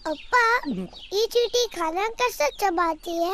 अप्पा, ये चींटी खाना कैसे चबाती है?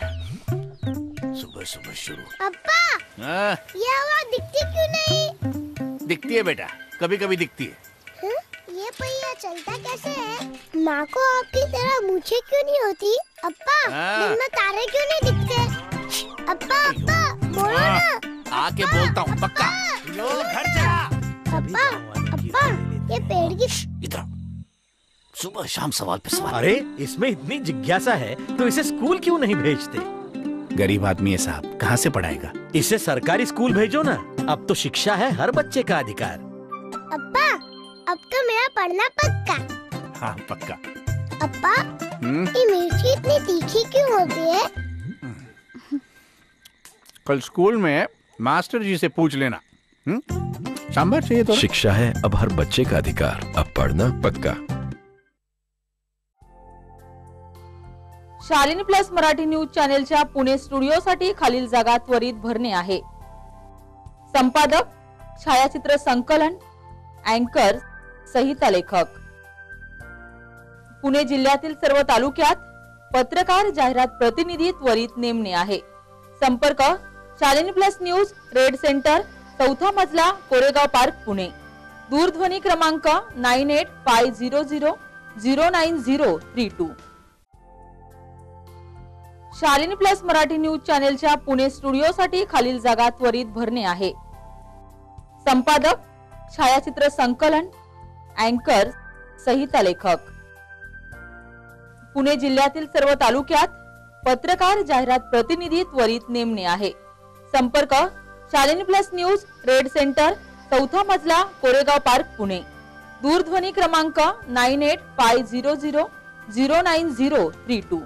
सुबह सुबह शुरू। अप्पा, ये आवाज दिखती क्यों नहीं? दिखती है बेटा, कभी कभी दिखती है। ये पहिया चलता कैसे है? माँ को आपकी तरह मूछें क्यों नहीं होती? अप्पा, दिन में तारे क्यों नहीं दिखते? अप्पा, अप्पा, बोलो ना। आके बोलता हूँ पक्का। लो घर चला। अप्पा, अप्पा, ये पेड़ की इधर सुबह शाम सवाल पे सवाल। अरे इसमें इतनी जिज्ञासा है तो इसे स्कूल क्यों नहीं भेजते? गरीब आदमी है साहब, कहाँ से पढ़ाएगा? इसे सरकारी स्कूल भेजो ना। अब तो शिक्षा है हर बच्चे का अधिकार। अप्पा, अब तो मेरा पढ़ना पक्का। हाँ पक्का। अप्पा, ये मिर्ची इतनी तीखी क्यों होती है? कल स्कूल में मास्टर जी से पूछ लेना। सांभर चाहिए तो। शिक्षा है अब हर बच्चे का अधिकार, अब पढ़ना पक्का। शालिनी प्लस मराठी न्यूज चॅनेलच्या पुणे स्टुडिओसाठी खालील जागा त्वरित भरणे आहे। संपादक, छायाचित्र संकलन, अँकर, संहिता लेखक। पुणे जिल्ह्यातील सर्व तालुक्यात पत्रकार, जाहिरात प्रतिनिधी त्वरित नेमणे आहे। संपर्क Shalini plus news, red center, 4था मजला, कोरेगाव पार्क, पुणे। दूरध्वनी क्रमांक 9850009032। शालिनी प्लस मराठी न्यूज चॅनेलच्या पुणे स्टुडिओसाठी खालील जागा त्वरित भरणे आहे। संपादक, छायाचित्र संकलन, अँकर, संहिता लेखक। पुणे जिल्ह्यातील सर्व तालुक्यात पत्रकार, जाहिरात प्रतिनिधी त्वरित नेमणे आहे। संपर्क Shalini plus news, red center, 4था मजला, कोरेगाव पार्क, पुणे। दूरध्वनी क्रमांक 9850009032।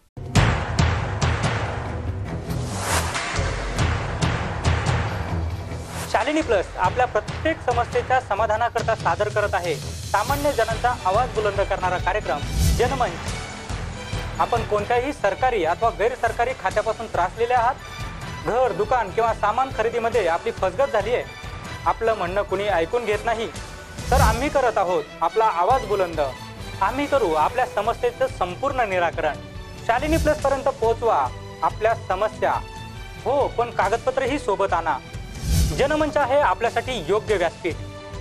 शालिनी प्लस आपल्या प्रत्येक समस्येच्या समाधानाकरता सादर करत आहे सामान्य जनांचा आवाज बुलंद करणारा कार्यक्रम जनमंच। आपण कोणत्याही सरकारी अथवा गैरसरकारी खात्यापासून त्रासलेले आहात? घर, दुकान किंवा सामान खरेदीमध्ये आपली फसगत झाली आहे, आपलं म्हणणं कुणी ऐकून घेत नाही, तर आम्ही करत आहोत आपला आवाज बुलंद। आम्ही करू आपल्या समस्येचं संपूर्ण निराकरण। शालिनी प्लस पर्यंत पोहोचवा आपल्या समस्या। हो, पण कागदपत्रही सोबत आणा। जनमंच आहे आपल्यासाठी योग्य व्यासपीठ।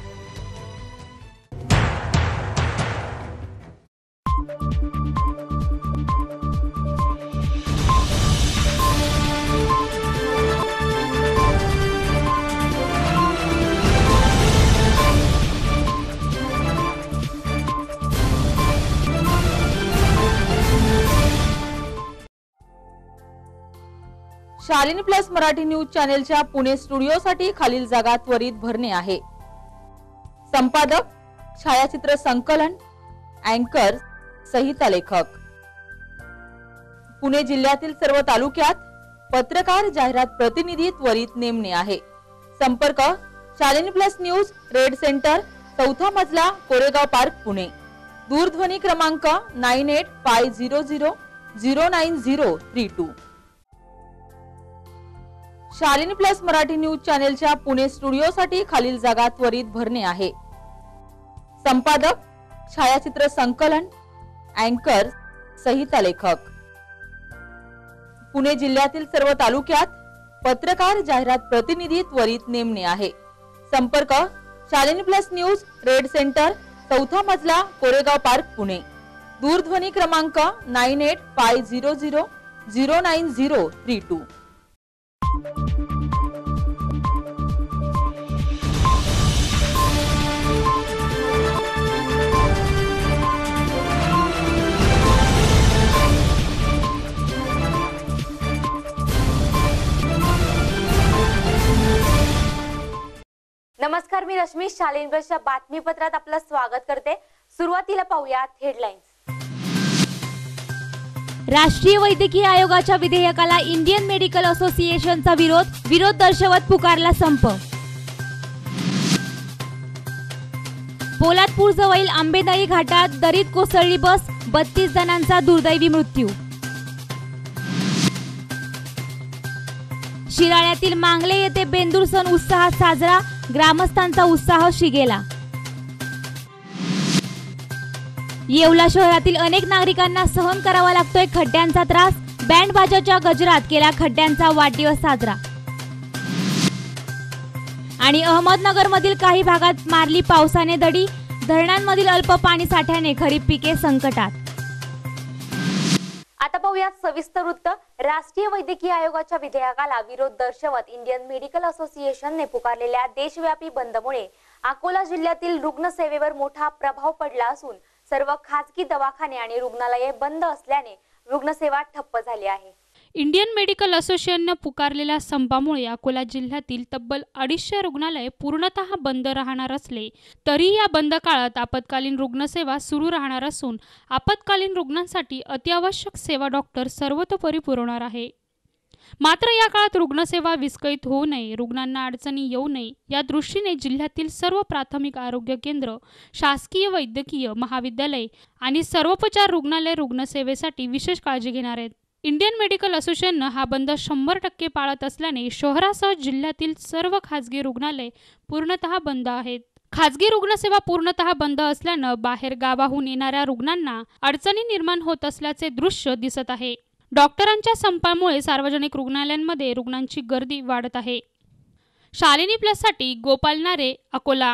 शालिनी प्लस मराठी न्यूज चॅनेलच्या पुणे स्टुडिओसाठी खालील जागा त्वरित भरणे आहे। संपादक, छायाचित्र संकलन, अँकर, संहिता लेखक। पुणे जिल्ह्यातील सर्व तालुक्यात पत्रकार, जाहिरात प्रतिनिधी त्वरित नेमणे आहे। संपर्क Shalini plus news, red center, 4था मजला, कोरेगाव पार्क, पुणे। दूरध्वनी क्रमांक 9850009032। शालिनी प्लस मराठी न्यूज चॅनेलच्या पुणे स्टुडिओसाठी खालील जागा त्वरित भरणे आहे। संपादक, छायाचित्र संकलन, अँकर, संहिता लेखक। पुणे जिल्ह्यातील सर्व तालुक्यात पत्रकार, जाहिरात प्रतिनिधी त्वरित नेमणे आहे। संपर्क Shalini plus news, red center, 4था मजला, कोरेगाव पार्क, पुणे। दूरध्वनी क्रमांक 9850009032। नमस्कार, मी रश्मी। शालिनी प्लसच्या बातमीपत्रात आपलं स्वागत करते। सुरुवातीला पाहूयात हेडलाईन्स। राष्ट्रीय वैद्यकीय आयोगाच्या विधेयकाला इंडियन मेडिकल असोसिएशनचा विरोध दर्शवत पुकारला संप। पोलादपूर जवळील आंबेदाई घाटात दरीत कोसळली बस, 32 जणांचा दुर्दैवी मृत्यू। शिराळ्यातील मांगले येथे बेंदूर सण उत्साहात साजरा, ग्रामस्थांचा उत्साह शिगेला। येवला शहरातील अनेक नागरिकांना सहन करावा लागतोय खड्ड्यांचा त्रास. बँड बाजाच्या गजरात केला खड्ड्यांचा वाढदिवस साजरा. आणि अहमदनगरमधील काही भागात मारली पावसाने दडी. धरणांमधील अल्प पाणी साठ्याने खरीप पिके संकटात. आता पाहूया सविस्तर वृत्त. राष्ट्रीय वैद्यकीय आयोगाच्या विधेयकाला विरोध दर्शवत इंडियन मेडिकल असोसिएशनने पुकारलेल्या देशव्यापी बंदमुळे अकोला जिल्ह्यातील रुग्णसेवेवर मोठा प्रभाव पडला असून सर्व खासगी दवाखाने आणि रुग्णालये बंद असल्याने रुग्णसेवा ठप्प झाली आहे. इंडियन मेडिकल असोसिएशनने पुकारलेल्या संपामुळे अकोला जिल्ह्यातील तब्बल 250 रुग्णालये पूर्णतः बंद राहणार असले तरी या बंद काळात आपत्कालीन रुग्णसेवा सुरू राहणार असून आपत्कालीन रुग्णांसाठी अत्यावश्यक सेवा डॉक्टर सर्वतोपरी पुरवणार आहे. मात्र या काळात रुग्णसेवा विस्कळीत होऊ नये, रुग्णांना अडचणी येऊ नये या दृष्टीने जिल्ह्यातील सर्व प्राथमिक आरोग्य केंद्र, शासकीय वैद्यकीय महाविद्यालय आणि सर्वोपचार रुग्णालय रुग्णसेवेसाठी विशेष काळजी घेणार आहेत. इंडियन मेडिकल असोसिएशननं हा बंद 100% पाळत असल्याने शहरासह जिल्ह्यातील सर्व खासगी रुग्णालय पूर्णतः बंद आहेत. खासगी रुग्णसेवा पूर्णतः बंद असल्यानं बाहेर गावाहून येणाऱ्या रुग्णांना अडचणी निर्माण होत असल्याचे दृश्य दिसत आहे. डॉक्टरांच्या संपामुळे सार्वजनिक रुग्णालयांमध्ये रुग्णांची गर्दी वाढत आहे. शालिनी प्लससाठी गोपाल नारे, अकोला.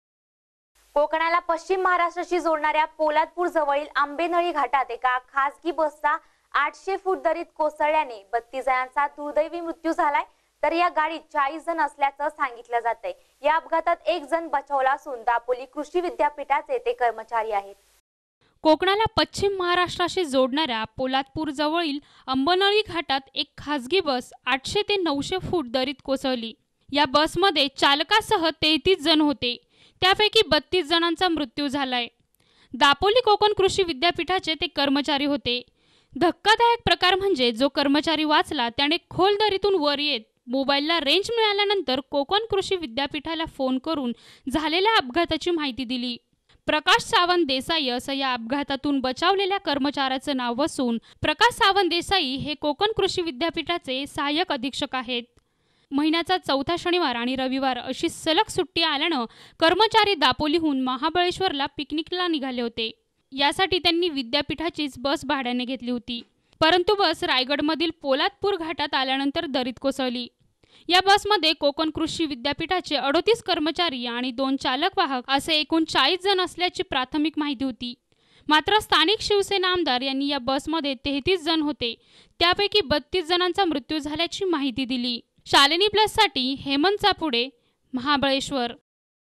कोकणाला पश्चिम महाराष्ट्राशी जोडणाऱ्या पोलादपूर जवळील आंबेनळी घाटात एका खासगी बसचा 800 फूट दरीत कोसळल्याने 32 जणांचा दुर्दैवी मृत्यू झालाय, तर या गाडीत 40 जण असल्याचं सांगितलं जातंय. या अपघातात एक जण बचावला असून दापोली कृषी विद्यापीठाचे ते कर्मचारी आहेत. कोकणाला पश्चिम महाराष्ट्राशी जोडणाऱ्या पोलादपूर जवळील आंबेनळी घाटात एक खासगी बस 800 ते 900 फूट दरीत कोसळली. या बसमध्ये चालकासह 33 जण होते, त्यापैकी 32 जणांचा मृत्यू झालाय. दापोली कोकण कृषी विद्यापीठाचे ते कर्मचारी होते. धक्कादायक प्रकार म्हणजे जो कर्मचारी वाचला त्याने खोल दरीतून वर येत मोबाईलला रेंज मिळाल्यानंतर कोकण कृषी विद्यापीठाला फोन करून झालेल्या अपघाताची माहिती दिली. प्रकाश सावंत देसाई असं या अपघातातून बचावलेल्या कर्मचाऱ्याचं नाव असून प्रकाश सावंत देसाई हे कोकण कृषी विद्यापीठाचे सहाय्यक अधीक्षक आहेत. महिन्याचा 4था शनिवार आणि रविवार अशी सलग सुट्टी आल्यानं कर्मचारी दापोलीहून महाबळेश्वरला पिकनिकला निघाले होते. यासाठी त्यांनी विद्यापीठाचीच बस भाड्याने घेतली होती, परंतु बस रायगडमधील पोलादपूर घाटात आल्यानंतर दरीत कोसळली. या बसमध्ये कोकण कृषी विद्यापीठाचे 38 कर्मचारी आणि 2 चालक वाहक असे एकूण 40 जण असल्याची प्राथमिक माहिती होती. मात्र स्थानिक शिवसेना आमदार यांनी या बसमध्ये 33 जण होते, त्यापैकी 32 जणांचा मृत्यू झाल्याची माहिती दिली. शालिनी प्लससाठी हेमंत चापुडे, महाबळेश्वर.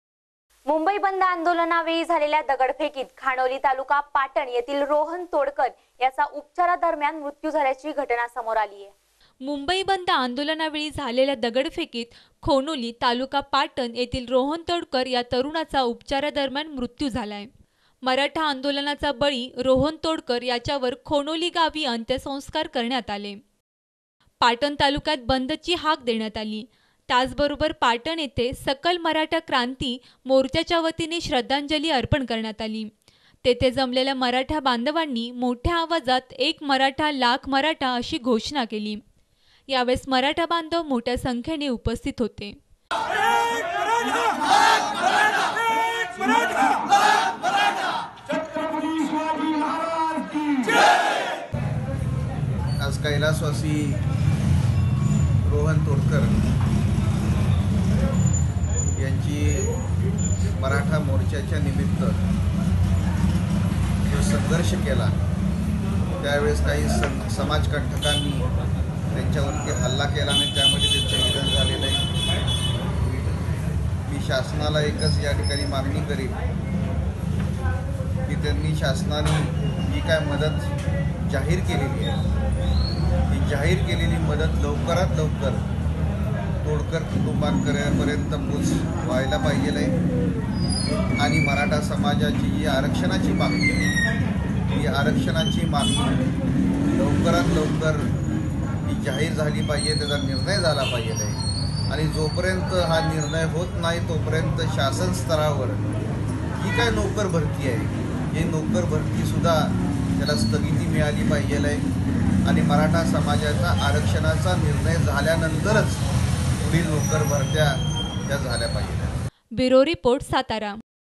मुंबई बंद आंदोलनावेळी झालेल्या दगडफेकीत खानोली तालुका पाटण येथील रोहन तोडकर याचा उपचारादरम्यान मृत्यू झाल्याची घटना समोर आली आहे. मुंबई बंद आंदोलनावेळी झालेल्या दगडफेकीत खोनोली तालुका पाटण येथील रोहन तोडकर या तरुणाचा उपचारादरम्यान मृत्यू झालाय. मराठा आंदोलनाचा बळी रोहन तोडकर याच्यावर खोनोली गावी अंत्यसंस्कार करण्यात आले. पाटण तालुक्यात बंदची हाक देण्यात आली. त्याचबरोबर पाटण येथे सकल मराठा क्रांती मोर्चाच्या वतीने श्रद्धांजली अर्पण करण्यात आली. तेथे जमलेल्या मराठा बांधवांनी मोठ्या आवाजात एक मराठा लाख मराठा अशी घोषणा केली. यावेळेस मराठा बांधव मोठ्या संख्येने उपस्थित होते. आज कैलासवासी रोहन तोडकर यांची मराठा मोर्चाच्या निमित्त जो संघर्ष केला त्यावेळेस काही समाजकंटकांनी त्यांच्यावरती हल्ला केला आणि त्यामध्ये त्यांचं निधन झालेलं आहे. मी शासनाला एकच या ठिकाणी मागणी करीन की त्यांनी शासनाने जी काय मदत जाहीर केलेली आहे ती जाहीर केलेली मदत लवकरात लवकर तोडकर कुटुंबांपर्यंत पोच व्हायला पाहिजे आहे. आणि मराठा समाजाची जी आरक्षणाची मागणी ही आरक्षणाची मागणी लवकरात लवकर ही जाहीर झाली पाहिजे, त्याचा निर्णय झाला पाहिजे आहे. आणि जोपर्यंत हा निर्णय होत नाही तोपर्यंत शासन स्तरावर जी काय नोकर भरती आहे ही नोकर भरतीसुद्धा त्याला स्थगिती मिळाली पाहिजे आहे. आणि मराठा समाजाचा आरक्षणाचा निर्णय झाल्यानंतरच पुढील नोकर भरत्या त्या झाल्या पाहिजे. Bureau report, Satara.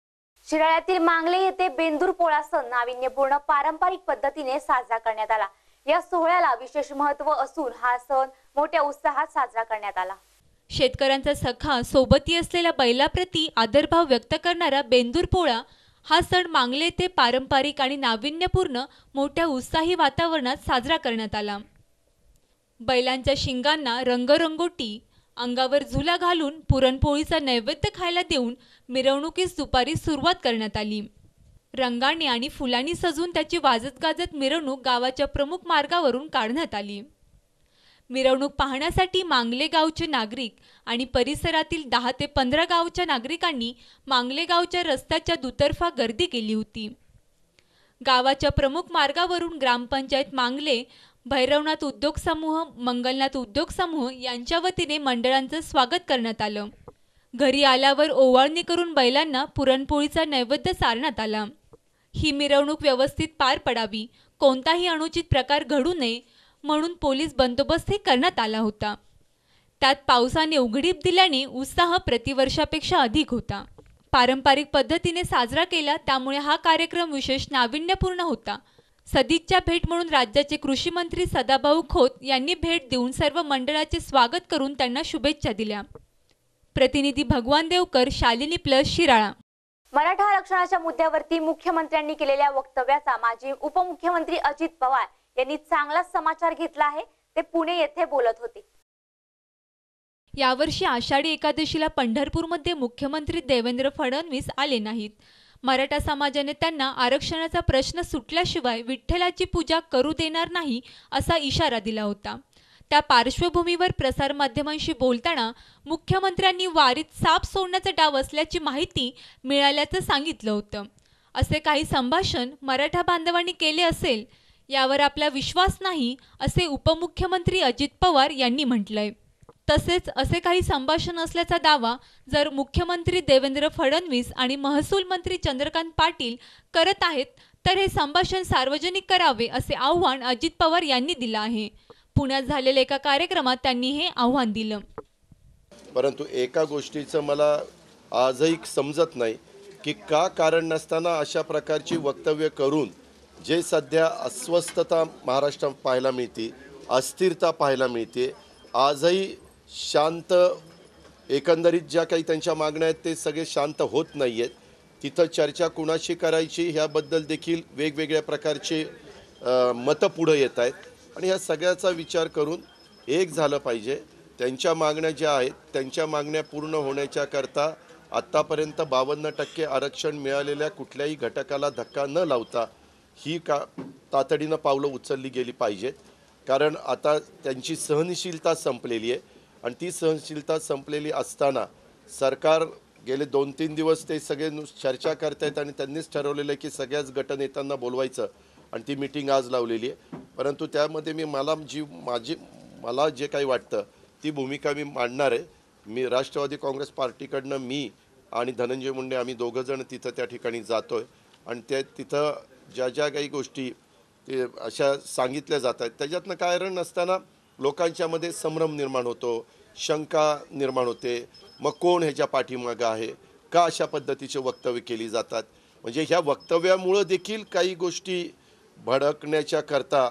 शिराळ्यातील मांगले येथे बेंदूर पोळा सण नाविन्यपूर्ण पारंपरिक पद्धतीने साजरा करण्यात आला। या सोहळ्याला विशेष महत्त्व असून हा सण मोठ्या उत्साहात साजरा करण्यात आला। शेतकऱ्यांचा सखा सोबती असलेल्या बैलाप्रती आदरभाव व्यक्त करणारा बेंदूर पोळा हा सण मांगले येथे पारंपरिक आणि नाविन्यपूर्ण मोठ्या उत्साही वातावरणात साजरा करण्यात आला। बैलांच्या शिंगांना रंगरंगोटी, अंगावर झुला घालून पुरणपोळीचा नैवेद्य खायला देऊन मिरवणुकीस दुपारी सुरुवात करण्यात आली। रंगांनी आणि फुलांनी सजून त्याची वाजत गाजत मिरवणूक गावाच्या प्रमुख मार्गावरून काढण्यात आली। मिरवणूक पाहण्यासाठी मांगले गावचे नागरिक आणि परिसरातील 10 ते 15 गावच्या नागरिकांनी मांगले गावच्या रस्त्याच्या दुतर्फा गर्दी केली होती। गावाच्या प्रमुख मार्गावरून ग्रामपंचायत मांगले, भैरवनाथ उद्योग समूह, मंगलनाथ उद्योग समूह यांच्या वतीने मंडळांचं स्वागत करण्यात आलं। घरी आल्यावर ओवाळणी करून बैलांना पुरणपोळीचा नैवेद्य सारण्यात आला। ही मिरवणूक व्यवस्थित पार पडावी, कोणताही अनुचित प्रकार घडू नये म्हणून पोलीस बंदोबस्तही करण्यात आला होता। त्यात पावसाने उघडीप दिल्याने उत्साह प्रतिवर्षापेक्षा अधिक होता। पारंपरिक पद्धतीने साजरा केला, त्यामुळे हा कार्यक्रम विशेष नाविन्यपूर्ण होता। सदिच्छा भेट म्हणून राज्याचे कृषी मंत्री सदाभाऊ खोत यांनी भेट देऊन सर्व मंडळाचे स्वागत करून त्यांना शुभेच्छा दिल्या। प्रतिनिधी भगवान देवकर, शालिनी प्लस, शिराळा। मराठा आरक्षणाच्या मुद्द्यावरती मुख्यमंत्र्यांनी केलेल्या वक्तव्याचा माजी उपमुख्यमंत्री अजित पवार यांनी चांगला समाचार घेतला आहे। ते पुणे येथे बोलत होते। यावर्षी आषाढी एकादशीला पंढरपूरमध्ये मुख्यमंत्री देवेंद्र फडणवीस आले नाहीत। मराठा समाजाने त्यांना आरक्षणाचा प्रश्न सुटल्याशिवाय विठ्ठलाची पूजा करू देणार नाही असा इशारा दिला होता। त्या पार्श्वभूमीवर प्रसारमाध्यमांशी बोलताना मुख्यमंत्र्यांनी वारीत साप सोडण्याचा डाव असल्याची माहिती मिळाल्याचं सांगितलं होतं। असे काही संभाषण मराठा बांधवांनी केले असेल यावर आपला विश्वास नाही असे उपमुख्यमंत्री अजित पवार यांनी म्हटलंय। तसेच असे काही संभाषण असल्याचा दावा जर मुख्यमंत्री देवेंद्र फडणवीस आणि महसूल मंत्री चंद्रकांत पाटील करत आहेत तर हे संभाषण सार्वजनिक करावे असे आव्हान अजित पवार यांनी दिलं आहे। पुण्यात झालेल्या एका कार्यक्रमात त्यांनी हे आव्हान दिलं। परंतु एका गोष्टीचं मला आजही समजत नाही की का कारण नसताना अशा प्रकारची वक्तव्य करून जे सध्या अस्वस्थता महाराष्ट्रात पाहायला मिळते, अस्थिरता पाहायला मिळते, आजही शांत एकंदरीत ज्या काही त्यांच्या मागण्या आहेत ते सगळे शांत होत नाही आहेत। तिथं चर्चा कुणाशी करायची ह्याबद्दल देखील वेगवेगळ्या प्रकारचे मतं पुढे येत आहेत आणि ह्या सगळ्याचा विचार करून एक झालं पाहिजे। त्यांच्या मागण्या ज्या आहेत त्यांच्या मागण्या पूर्ण होण्याच्या करता आत्तापर्यंत 52% आरक्षण मिळालेल्या कुठल्याही घटकाला धक्का न लावता ही तातडीनं पावलं उचलली गेली पाहिजेत। कारण आता त्यांची सहनशीलता संपलेली आहे आणि ती सहनशीलता संपलेली असताना सरकार गेले 2-3 दिवस ते सगळे चर्चा करतायत आणि त्यांनीच ठरवलेलं आहे की सगळ्याच गटनेत्यांना बोलवायचं आणि ती मीटिंग आज लावलेली आहे। परंतु त्यामध्ये मला जे काही वाटतं ती भूमिका मी मांडणार आहे। मी राष्ट्रवादी काँग्रेस पार्टीकडनं मी आणि धनंजय मुंडे आम्ही दोघंजण तिथं त्या ठिकाणी जातो आहे आणि तिथं ज्या काही गोष्टी ते अशा सांगितल्या जात आहेत त्याच्यातनं कारण नसताना लोकांच्यामध्ये संभ्रम निर्माण होतो, शंका निर्माण होते। मग कोण ह्याच्या पाठीमागं आहे, का अशा पद्धतीचे वक्तव्य केली जातात, म्हणजे ह्या वक्तव्यामुळं देखील काही गोष्टी भडकण्याच्या करता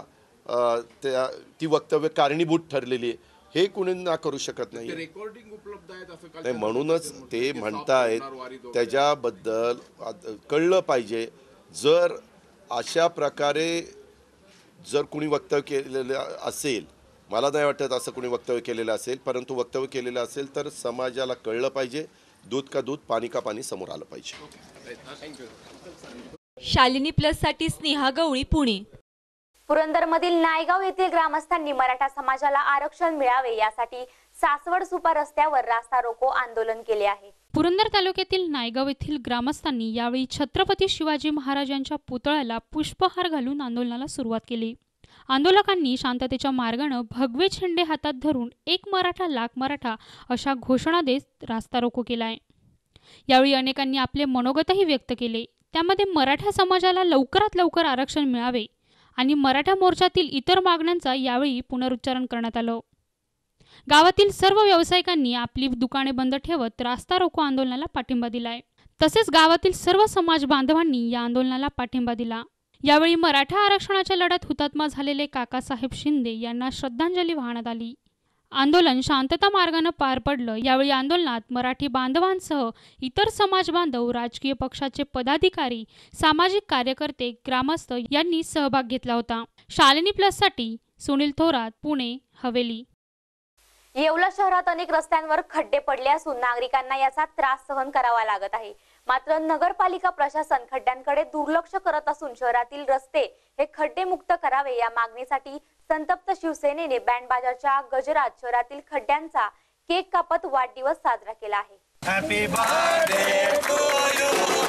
ती वक्तव्य कारणीभूत ठरलेली आहे हे कुणी ना करू शकत नाही। रेकॉर्डिंग उपलब्ध आहेत असं नाही म्हणूनच ते म्हणतायत त्याच्याबद्दल कळलं पाहिजे। जर अशा प्रकारे जर कुणी वक्तव्य केलेलं असेल, मला नाही वाटत असं कुणी वक्तव्य केलेलं असेल, परंतु वक्तव्य केलेलं असेल तर समाजाला कळलं पाहिजे। दूध का दूध, पाणी का पाणी समोर आलं पाहिजे। शालिनी प्लस साठी स्नेहा गवळी, पुणे। पुरंदरमधील नायगाव येथील ग्रामस्थांनी मराठा समाजाला आरक्षण मिळावे यासाठी सासवड सुपा रस्त्यावर रास्ता रोको आंदोलन केले आहे। पुरंदर तालुक्यातील नायगाव येथील ग्रामस्थांनी यावेळी छत्रपती शिवाजी महाराजांच्या पुतळ्याला पुष्पहार घालून आंदोलनाला सुरुवात केली। आंदोलकांनी शांततेच्या मार्गाने भगवे झेंडे हातात धरून एक मराठा लाख मराठा अशा घोषणा देत रास्ता रोको केलाय। यावेळी अनेकांनी आपले मनोगतही व्यक्त केले। त्यामध्ये मराठा समाजाला लवकरात लवकर आरक्षण मिळावे आणि मराठा मोर्चातील इतर मागण्यांचा यावेळी पुनरुच्चारण करण्यात आलं। गावातील सर्व व्यावसायिकांनी आपली दुकाने बंद ठेवत रास्ता रोको आंदोलनाला पाठिंबा दिलाय। तसेच गावातील सर्व समाज बांधवांनी या आंदोलनाला पाठिंबा दिला। यावेळी मराठा आरक्षणाच्या लढ्यात हुतात्मा झालेले काकासाहेब शिंदे यांना श्रद्धांजली वाहण्यात आली। आंदोलन शांतता मार्गाने पार पडलं। यावेळी आंदोलनात मराठी बांधवांसह इतर समाज बांधव, राजकीय पक्षाचे पदाधिकारी, सामाजिक कार्यकर्ते, ग्रामस्थ यांनी सहभाग घेतला होता। शालिनी प्लससाठी सुनील थोरात, पुणे हवेली। येवला शहरात अनेक रस्त्यांवर खड्डे पडले असून नागरिकांना याचा त्रास सहन करावा लागत आहे। मात्र नगरपालिका प्रशासन खड्ड्यांकडे दुर्लक्ष करत असून शहरातील रस्ते हे खड्डे मुक्त करावे या मागणीसाठी संतप्त शिवसेनेने बँडबाजाच्या गजरात शहरातील खड्ड्यांचा केक कापत वाढदिवस साजरा केला आहे। Happy birthday to you.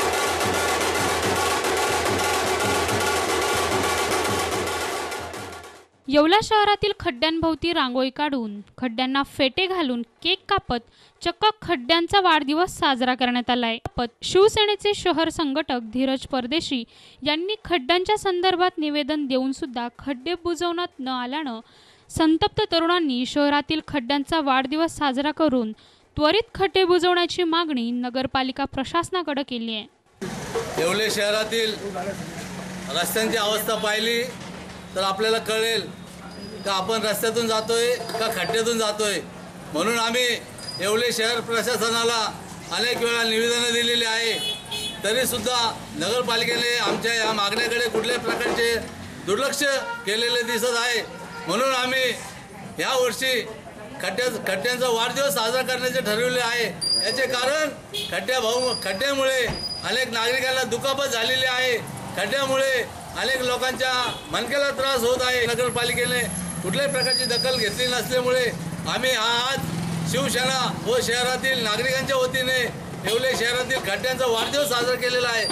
Yeola शहरातील खड्ड्यांभोवती रांगोळी काढून, खड्ड्यांना फेटे घालून, केक कापत चक्क खड्ड्यांचा वाढदिवस साजरा करण्यात आलाय। शिवसेनेचे शहर संघटक धीरज परदेशी यांनी खड्ड्यांच्या संदर्भात निवेदन देऊन सुद्धा खड्डे बुजवण्यात न आल्यानं संतप्त तरुणांनी शहरातील खड्ड्यांचा वाढदिवस साजरा करून त्वरित खड्डे बुजवण्याची मागणी नगरपालिका प्रशासनाकडे केली आहे। येवले शहरातील रस्त्यांची अवस्था पाहिली तर आपल्याला कळेल का आपण रस्त्यातून जातोय का खड्ड्यातून जातोय। म्हणून आम्ही येवले शहर प्रशासनाला अनेक वेळा निवेदनं दिलेली आहे, तरीसुद्धा नगरपालिकेने आमच्या या मागण्याकडे कुठल्याही प्रकारचे दुर्लक्ष केलेले दिसत आहे। म्हणून आम्ही यावर्षी खड्ड्यांचा वाढदिवस साजरा करण्याचे ठरवले आहे। याचे कारण खड्ड्यामुळे अनेक नागरिकांना दुखापत झालेली आहे। खड्ड्यामुळे अनेक लोकांच्या मनकेला त्रास होत आहे। नगरपालिकेने कुठल्याही प्रकारची दखल घेतली नसल्यामुळे आम्ही आज शिवसेना व शहरातील नागरिकांच्या वतीने येवले शहरातील खड्ड्यांचा वाढदिवस साजरा केलेला आहे।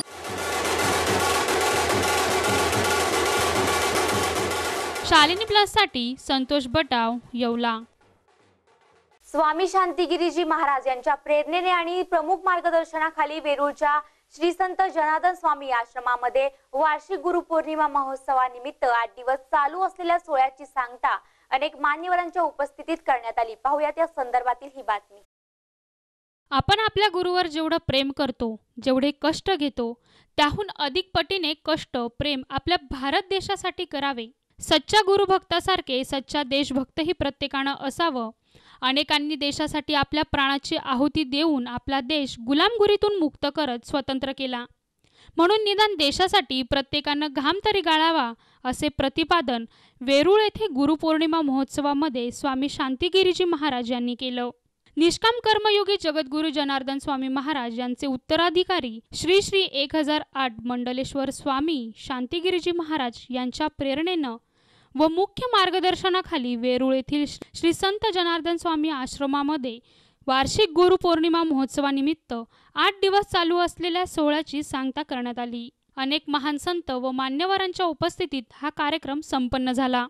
शालिनी प्लससाठी संतोष बटाव, येवला। स्वामी शांतिगिरीजी महाराज यांच्या प्रेरणेने आणि प्रमुख मार्गदर्शनाखाली वेरूळच्या श्री संत जनार्दन स्वामी आश्रमामध्ये वार्षिक गुरुपौर्णिमा महोत्सवानिमित्त 8 दिवस चालू असलेल्या सोहळ्याची सांगता अनेक मान्यवरांच्या उपस्थितीत करण्यात आली। पाहूयात या संदर्भातील ही बातमी। आपण आपल्या गुरुवर जेवढं प्रेम करतो, जेवढे कष्ट घेतो, त्याहून अधिक पटीने कष्ट, प्रेम आपल्या भारत देशासाठी करावे। सच्चा गुरुभक्तासारखे सच्चा देशभक्तही प्रत्येकानं असावं। अनेकांनी देशासाठी आपल्या प्राणाची आहुती देऊन आपला देश गुलामगिरीतून मुक्त करत स्वतंत्र केला। म्हणून निदान देशासाठी प्रत्येकानं घाम तरी गाळावा, असे प्रतिपादन वेरूळ येथे गुरुपौर्णिमा महोत्सवामध्ये स्वामी शांतिगिरीजी महाराज यांनी केलं। निष्काम कर्मयोगी जगद्गुरु जनार्दन स्वामी महाराज यांचे उत्तराधिकारी श्री श्री 1008 मंडलेश्वर स्वामी शांतिगिरीजी महाराज यांच्या प्रेरणेनं व मुख्य मार्गदर्शनाखाली वेरूळ येथील श्री संत जनार्दन स्वामी आश्रमामध्ये वार्षिक गुरुपौर्णिमा महोत्सवानिमित्त 8 दिवस चालू असलेल्या सोहळ्याची सांगता करण्यात आली। अनेक महान संत व मान्यवरांच्या उपस्थितीत हा कार्यक्रम संपन्न झाला।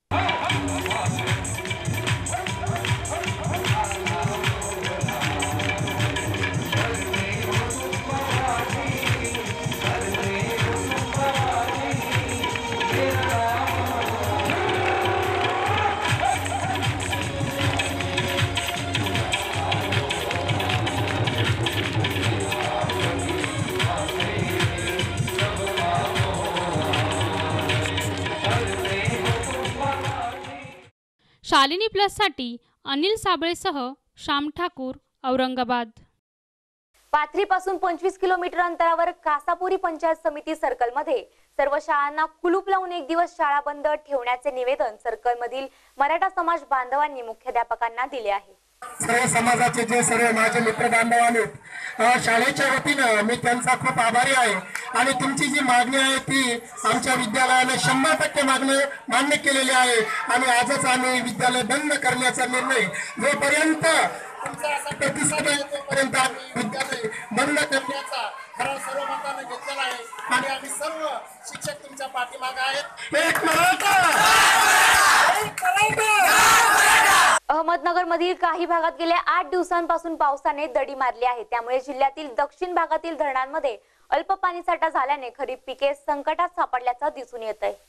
शालिनी प्लससाठी अनिल साबळेसह श्याम ठाकूर, औरंगाबाद। पाथरीपासून 25 किलोमीटर अंतरावर कासापुरी पंचायत समिती सर्कलमध्ये सर्व शाळांना कुलूप लावून 1 दिवस शाळा बंद ठेवण्याचे निवेदन सर्कलमधील मराठा समाज बांधवांनी मुख्याध्यापकांना दिले आहे। सर्व समाजाचे जे सर्व माझे मित्र बांधव आहेत, शाळेच्या वतीनं मी त्यांचा खूप आभारी आहे आणि तुमची जी मागणी आहे ती आमच्या विद्यालयाने 100% मान्य केलेली आहे आणि आजच आम्ही विद्यालय बंद करण्याचा निर्णय जोपर्यंत तुमचा असा प्रतिसाद आहे तोपर्यंत विद्यालय बंद करण्याचा खरा सर्व मताने घेतलेला आहे आणि आम्ही सर्व शिक्षक तुमच्या पाठीमागे आहेत। एक मराठा, एक मराठा। अहमदनगर मधील काही भागात गेल्या 8 दिवसांपासून पावसाने दडी मारली आहे। त्यामुळे जिल्ह्यातील दक्षिण भागातील धरणांमध्ये अल्प पाणीसाठा झाल्याने खरीप पिके संकटात सापडल्याचं दिसून येत आहे।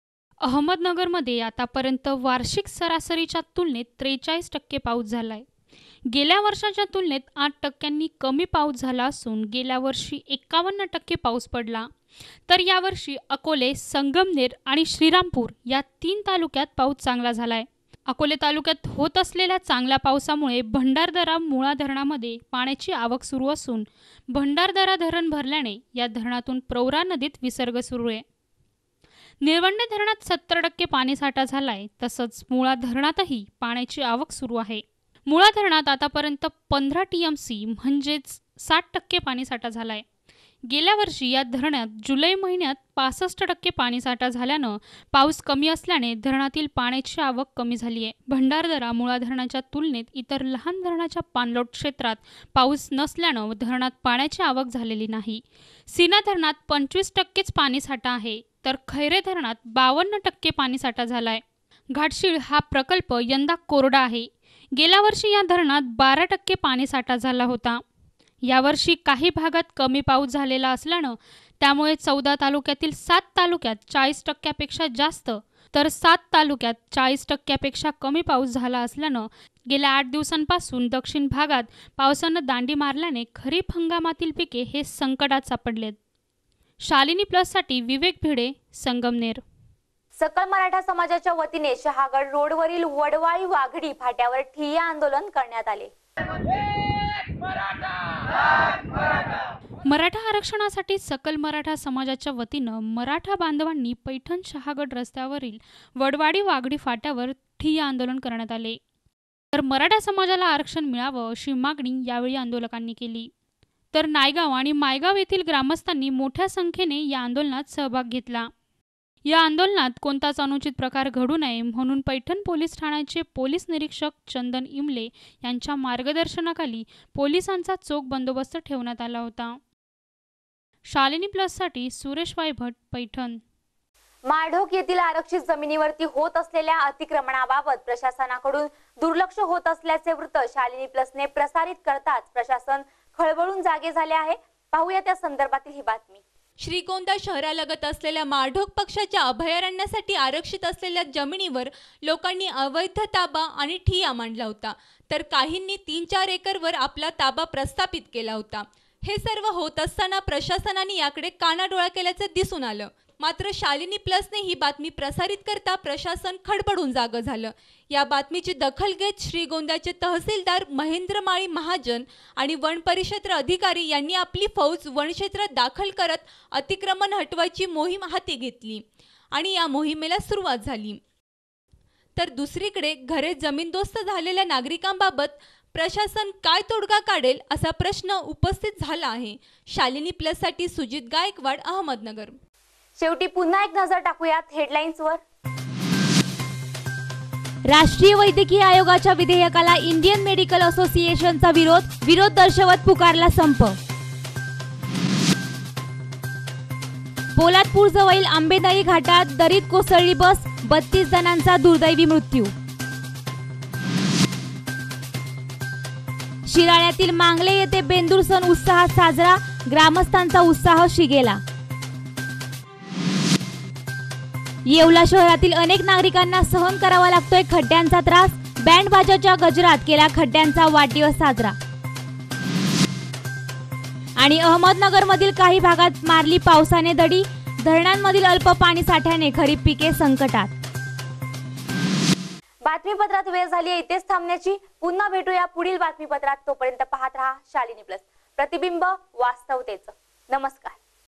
अहमदनगरमध्ये आतापर्यंत वार्षिक सरासरीच्या तुलनेत 43% पाऊस झालाय। गेल्या वर्षाच्या तुलनेत 8% कमी पाऊस झाला असून गेल्या वर्षी 51% पाऊस पडला. तर यावर्षी अकोले, संगमनेर आणि श्रीरामपूर या 3 तालुक्यात पाऊस चांगला झालाय. अकोले तालुक्यात होत असलेल्या चांगल्या पावसामुळे भंडारदरा मुळा धरणामध्ये पाण्याची आवक सुरू असून भंडारदरा धरण भरल्याने या धरणातून प्रवरा नदीत विसर्ग सुरू आहे. निळवंडे धरणात 70% पाणीसाठा झालाय. तसंच मुळा धरणातही पाण्याची आवक सुरू आहे. मुळा धरणात आतापर्यंत 15 TMC म्हणजेच 60% पाणीसाठा झालाय. गेल्या वर्षी या धरणात जुलै महिन्यात 65% पाणीसाठा झाल्यानं पाऊस कमी असल्याने धरणातील पाण्याची आवक कमी झाली आहे. भंडारदरा मुळा धरणाच्या तुलनेत इतर लहान धरणाच्या पाणलोट क्षेत्रात पाऊस नसल्यानं धरणात पाण्याची आवक झालेली नाही. सीना धरणात 25%च पाणीसाठा आहे, तर खैरे धरणात 52% पाणीसाठा झालाय. घाटशीळ हा प्रकल्प यंदा कोरडा आहे. गेल्या वर्षी या धरणात 12% पाणीसाठा झाला होता. यावर्षी काही भागात कमी पाऊस झालेला असल्यानं त्यामुळे 14 तालुक्यातील 7 तालुक्यात 40%पेक्षा जास्त तर 7 तालुक्यात 40%पेक्षा कमी पाऊस झाला असल्यानं गेल्या 8 दिवसांपासून दक्षिण भागात पावसानं दांडी मारल्याने खरीप हंगामातील पिके हे संकटात सापडलेत. शालिनी प्लससाठी विवेक भिडे, संगमनेर. सकल मराठा समाजाच्या वतीने शहागड रोडवरील वडवाळी वाघडी फाट्यावर ठिय्या आंदोलन करण्यात आले. मराठा आरक्षणासाठी सकल मराठा समाजाच्या वतीनं मराठा बांधवांनी पैठण शहागड रस्त्यावरील वडवाडी वाघडी फाट्यावर ठिय्या आंदोलन करण्यात आले. तर मराठा समाजाला आरक्षण मिळावं अशी मागणी यावेळी आंदोलकांनी केली. तर नायगाव आणि मायगाव येथील ग्रामस्थांनी मोठ्या संख्येने या आंदोलनात सहभाग घेतला. या आंदोलनात कोणताच अनुचित प्रकार घडू नये म्हणून पैठण पोलीस ठाण्याचे पोलीस निरीक्षक चंदन इमले यांच्या मार्गदर्शनाखाली पोलिसांचा चोख बंदोबस्त ठेवण्यात आला होता. शालिनी प्लससाठी सुरेश वायभट, पैठण. माळढोक येथील आरक्षित जमिनीवरती होत असलेल्या अतिक्रमणाबाबत प्रशासनाकडून दुर्लक्ष होत असल्याचे वृत्त शालिनी प्लसने प्रसारित करताच प्रशासन खळबळून जागे झाले आहे. पाहूया त्या संदर्भातील ही बातमी. श्रीगोंदा शहरालगत असलेल्या माळढोक पक्षाच्या अभयारण्यासाठी आरक्षित असलेल्या जमिनीवर लोकांनी अवैध ताबा आणि ठिय्या मांडला होता, तर काहींनी 3-4 एकरवर आपला ताबा प्रस्थापित केला होता. हे सर्व होत असताना प्रशासनाने याकडे कानाडोळा केल्याचे दिसून आलं. मात्र शालिनी प्लसने ही बातमी प्रसारित करता प्रशासन खडबडून जागं झालं. या बातमीची दखल घेत श्रीगोंद्याचे तहसीलदार महेंद्र माळी महाजन आणि वन परिक्षेत्र अधिकारी यांनी आपली फौज वनक्षेत्रात दाखल करत अतिक्रमण हटवायची मोहीम हाती घेतली आणि या मोहिमेला सुरुवात झाली. तर दुसरीकडे घरे जमीनदोस्त झालेल्या नागरिकांबाबत प्रशासन काय तोडगा काढेल असा प्रश्न उपस्थित झाला आहे. शालिनी प्लससाठी सुजित गायकवाड, अहमदनगर. शेवटी पुन्हा एक नजर टाकूयात हेडलाईन्सवर. राष्ट्रीय वैद्यकीय आयोगाच्या विधेयकाला इंडियन मेडिकल असोसिएशनचा विरोध दर्शवत पुकारला संप. पोलादपूर जवळील आंबेनळी घाटात दरीत कोसळली बस, 32 जणांचा दुर्दैवी मृत्यू. शिराळ्यातील मांगले येथे बेंदूर सण उत्साहात साजरा, ग्रामस्थांचा उत्साह शिगेला. येवला शहरातील अनेक नागरिकांना सहन करावा लागतोय खड्ड्यांचा त्रास, बँड बाजाच्या गजरात केला खड्ड्यांचा वाढदिवस साजरा. आणि अहमदनगरमधील काही भागात मारली पावसाने दडी, धरणांमधील अल्प पाणी साठ्याने खरीप पिके संकटात. बातमीपत्रात वेळ झाली आहे इथेच थांबण्याची. पुन्हा भेटूया पुढील बातमीपत्रात. तोपर्यंत पाहत रहा शालिनी प्लस, प्रतिबिंब वास्तवतेचं. नमस्कार.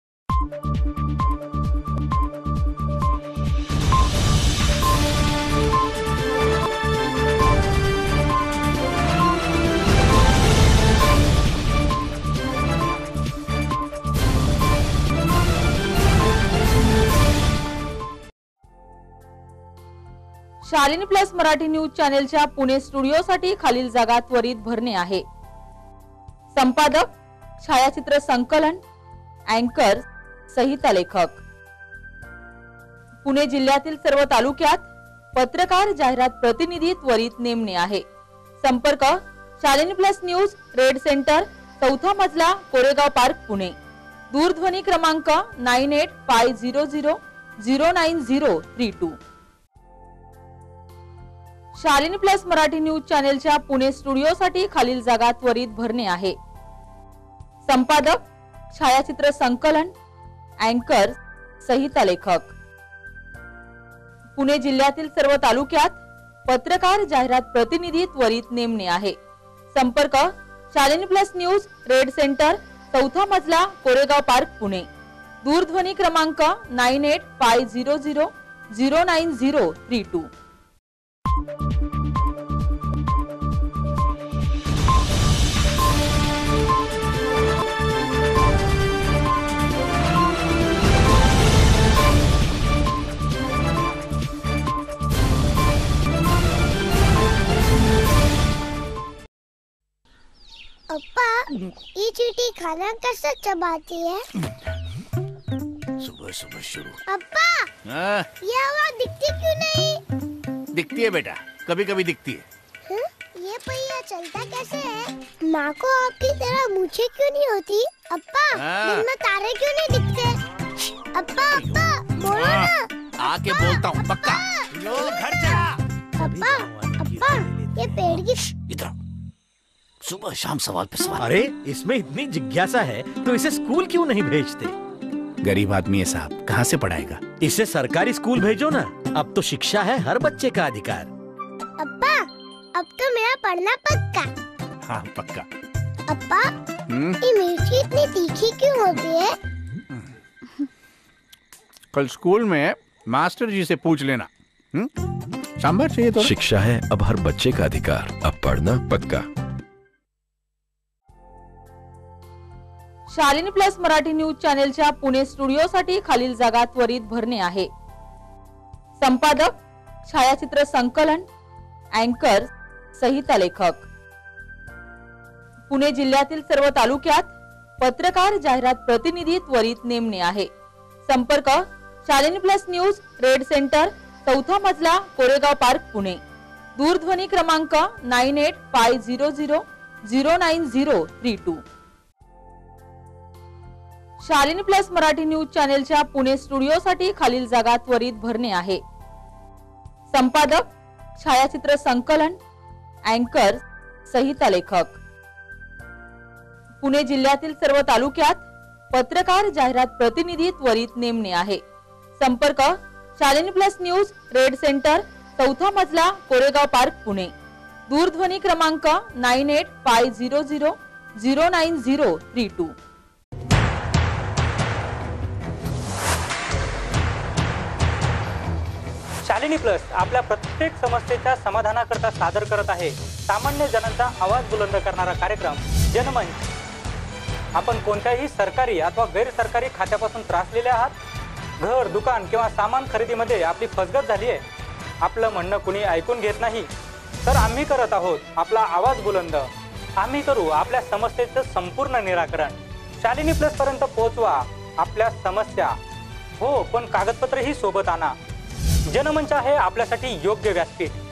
शालिनी प्लस मराठी न्यूज चॅनेलच्या पुणे स्टुडिओसाठी खालील जागा त्वरित भरणे आहे. संपादक, छायाचित्र संकलन, अँकर, संहिता लेखक. पुणे जिल्ह्यातील सर्व तालुक्यात पत्रकार, जाहिरात प्रतिनिधी त्वरित नेमणे आहे. संपर्क Shalini plus news, red center, 4था मजला, कोरेगाव पार्क, पुणे. दूरध्वनी क्रमांक 9850009032. शालिनी प्लस मराठी न्यूज चॅनेलच्या पुणे स्टुडिओसाठी खालील जागा त्वरित भरणे आहे. संपादक, छायाचित्र संकलन, अँकर, संहिता लेखक. पुणे जिल्ह्यातील सर्व तालुक्यात पत्रकार, जाहिरात प्रतिनिधी त्वरित नेमणे आहे. संपर्क Shalini plus news, red center, 4था मजला, कोरेगाव पार्क, पुणे. दूरध्वनी क्रमांक 9850009032. अप्पा, ये चींटी खाना कैसे चबाती है? सुबह सुबह शुरू। अप्पा, ये आवाज दिखती क्यों नहीं? दिखती है बेटा, कभी कभी दिखती है। ये पहिया चलता कैसे है? माँ को आपकी तरह मूछें क्यों नहीं होती? अप्पा, दिन में तारे क्यों नहीं दिखते? अप्पा, अप्पा, बोलो ना। आके बोलता हूँ पक्का। घर जा। अप्पा, अप्पा, ये पेड़ की इधर सुबह शाम सवाल पे सवाल। अरे इसमें इतनी जिज्ञासा है तो इसे स्कूल क्यों नहीं भेजते? गरीब आदमी है साहब, कहाँ से पढ़ाएगा? इसे सरकारी स्कूल भेजो ना, अब तो शिक्षा है हर बच्चे का अधिकार। अप्पा, अब तो मेरा पढ़ना पक्का। हाँ पक्का। अप्पा, ये मिर्ची इतनी तीखी क्यों होती है? कल स्कूल में मास्टर जी से पूछ लेना। सांभर चाहिए तो? शिक्षा है अब हर बच्चे का अधिकार, अब पढ़ना पक्का। शालिनी प्लस मराठी न्यूज चॅनेलच्या पुणे स्टुडिओसाठी खालील जागा त्वरित भरणे आहे. संपादक, छायाचित्र संकलन, अँकर, संहिता लेखक. पुणे जिल्ह्यातील सर्व तालुक्यात पत्रकार, जाहिरात प्रतिनिधी त्वरित नेमणे आहे. संपर्क Shalini plus news, red center, 4था मजला, कोरेगाव पार्क, पुणे. दूरध्वनी क्रमांक 9850009032. शालिनी प्लस मराठी न्यूज चॅनेलच्या पुणे स्टुडिओसाठी खालील जागा त्वरित भरणे आहे. संपादक, छायाचित्र संकलन, अँकर, संहिता लेखक. पुणे जिल्ह्यातील सर्व तालुक्यात पत्रकार, जाहिरात प्रतिनिधी त्वरित नेमणे आहे. संपर्क Shalini plus news, red center, 4था मजला, कोरेगाव पार्क, पुणे. दूरध्वनी क्रमांक 9850009032. शालिनी प्लस आपल्या प्रत्येक समस्येच्या समाधानाकरता सादर करत आहे सामान्य जनांचा आवाज बुलंद करणारा कार्यक्रम जनमंच. आपण कोणत्याही सरकारी अथवा गैरसरकारी खात्यापासून त्रासलेले आहात? घर, दुकान किंवा सामान खरेदीमध्ये आपली फसगत झाली आहे, आपलं म्हणणं कुणी ऐकून घेत नाही, तर आम्ही करत आहोत आपला आवाज बुलंद. आम्ही करू आपल्या समस्येचं संपूर्ण निराकरण. शालिनी प्लस पर्यंत पोहोचवा आपल्या समस्या. हो, पण कागदपत्र ही सोबत आणा. जनमंच आहे आपल्यासाठी योग्य व्यासपीठ.